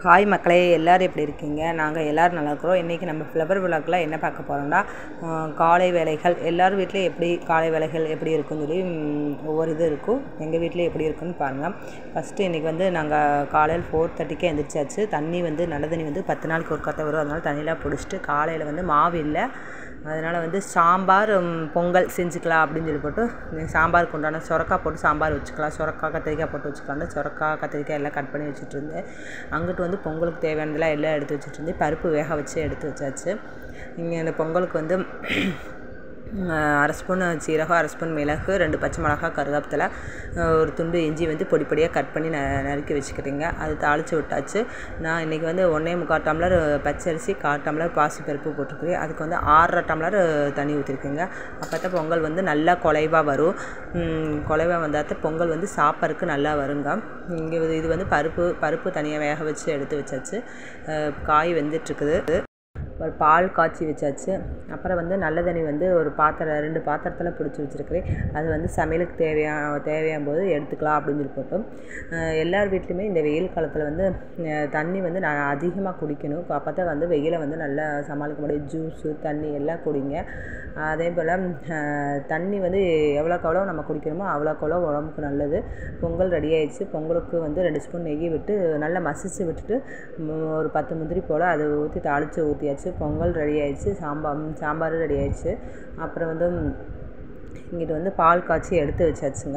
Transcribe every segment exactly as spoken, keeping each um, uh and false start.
Hi மக்களே, எல்லோரும் எப்படி இருக்கீங்க? நாங்கள் எல்லோரும் நல்லா இருக்கிறோம். இன்றைக்கி நம்ம ஃப்ளவர் விளாக்ல என்ன பார்க்க போகிறோம்னா, காலை வேலைகள் எல்லோரும் வீட்டில் எப்படி காலை வேலைகள் எப்படி இருக்குன்னு சொல்லி ஒவ்வொரு இது இருக்கும். எங்கள் வீட்டில் எப்படி இருக்குன்னு பாருங்கள். ஃபஸ்ட்டு இன்றைக்கி வந்து நாங்கள் காலையில் ஃபோர் தேர்ட்டிக்கே எழுந்திரிச்சாச்சு. தண்ணி வந்து நல்ல தண்ணி வந்து பத்து நாளைக்கு ஒரு கத்தை வரும். அதனால் தண்ணியெலாம் பிடிச்சிட்டு காலையில் வந்து மாவு இல்லை, அதனால் வந்து சாம்பார் பொங்கல் செஞ்சுக்கலாம் அப்படின்னு சொல்லி போட்டு சாம்பாருக்கு உண்டான சுரக்காய் போட்டு சாம்பார் வச்சுக்கலாம், சுரக்காய் கத்திரிக்காய் போட்டு வச்சுக்கலாம்னு சுரக்காய் கத்திரிக்காய் எல்லாம் கட் பண்ணி வச்சுட்டு இருந்தேன். அங்கிட்டு வந்து பொங்கலுக்கு தேவையானதெல்லாம் எல்லாம் எடுத்து வச்சுட்டு இருந்தேன். பருப்பு வேக வச்சு எடுத்து வச்சாச்சு. இங்கே இந்த பொங்கலுக்கு வந்து அரை ஸ்பூன் சீரகம், அரை ஸ்பூன் மிளகு, ரெண்டு பச்சை மிளகா, கருவேப்பிலை, ஒரு துண்டு இஞ்சி வந்து பொடி பொடியாக கட் பண்ணி ந நறுக்கி வச்சுக்கிட்டீங்க. அது தாளித்து விட்டாச்சு. நான் இன்றைக்கி வந்து ஒன்றே முக்கால் டம்ளர் பச்சரிசி, கால் டம்ளர் பாசி பருப்பு போட்டிருக்கேன். அதுக்கு வந்து ஆறரை டம்ளர் தண்ணி ஊற்றிருக்கேங்க. அப்போ தான் பொங்கல் வந்து நல்லா குலைவாக வரும். குலைவாக வந்தால் தான் பொங்கல் வந்து சாப்பாருக்கு நல்லா வருங்க. இங்கே இது வந்து பருப்பு பருப்பு தனியாக வேக வச்சு எடுத்து வச்சாச்சு. காய் வெந்துட்டுருக்குது. ஒரு பால் காய்ச்சி வச்சாச்சு. அப்புறம் வந்து நல்ல தண்ணி வந்து ஒரு பாத்திரம் ரெண்டு பாத்திரத்தில் பிடிச்சி வச்சுருக்கிறேன். அது வந்து சமையலுக்கு தேவையான தேவையான போது எடுத்துக்கலாம் அப்படின்னு சொல்லி போட்டோம். எல்லார் வீட்லேயுமே இந்த வெயில் காலத்தில் வந்து தண்ணி வந்து நான் அதிகமாக குடிக்கணும். அப்போ தான் வந்து வெயிலை வந்து நல்லா சமாளிக்க முடியும். ஜூஸு தண்ணி எல்லாம் குடிங்க. அதே போல் தண்ணி வந்து எவ்வளோக்கு எவ்வளோ நம்ம குடிக்கணுமோ அவ்வளோக்கு எவ்வளோ உடம்புக்கு நல்லது. பொங்கல் ரெடி ஆகிடுச்சு. பொங்கலுக்கு வந்து ரெண்டு ஸ்பூன் நெய் விட்டு நல்லா மசிச்சு விட்டுட்டு ஒரு பத்து முந்திரி போல் அதை ஊற்றி தாளித்து ஊற்றியாச்சு. பொங்கல் ரெடி ஆகிடுச்சு. சாம்பார் சாம்பார் ரெடி ஆகிடுச்சு. அப்புறம் வந்து இங்கிட்டு வந்து பால் காய்ச்சி எடுத்து வச்சாச்சுங்க.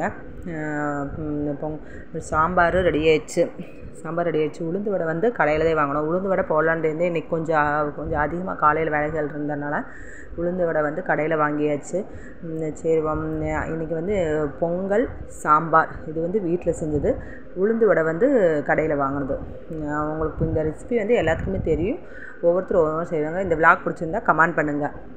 பொங் சாம்பார் ரெடி ஆகிடுச்சு. சாம்பார் ரெடி ஆகிடுச்சு. உளுந்து வடை வந்து கடையில் தான் வாங்கணும். உளுந்து வடை போடலான்ட்டு இருந்தே இன்றைக்கி கொஞ்சம் கொஞ்சம் அதிகமாக காலையில் வேலைகள் இருந்ததுனால உளுந்து வடை வந்து கடையில் வாங்கியாச்சு. சரி, இன்றைக்கி வந்து பொங்கல் சாம்பார் இது வந்து வீட்டில் செஞ்சது. உளுந்து வடை வந்து கடையில் வாங்கினது. உங்களுக்கு இந்த ரெசிபி வந்து எல்லாத்துக்குமே தெரியும். ஒவ்வொருத்தரும் ஒவ்வொரு செய்வாங்க. இந்த விளாக் பிடிச்சிருந்தா கமெண்ட் பண்ணுங்கள்.